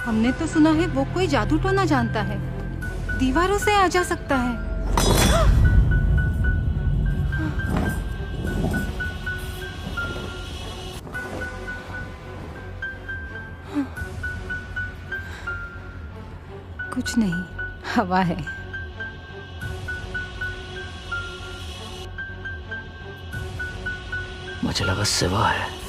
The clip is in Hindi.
हमने तो सुना है वो कोई जादू टोना जानता है, दीवारों से आ जा सकता है। कुछ नहीं, हवा है। मुझे लगा सिवा है।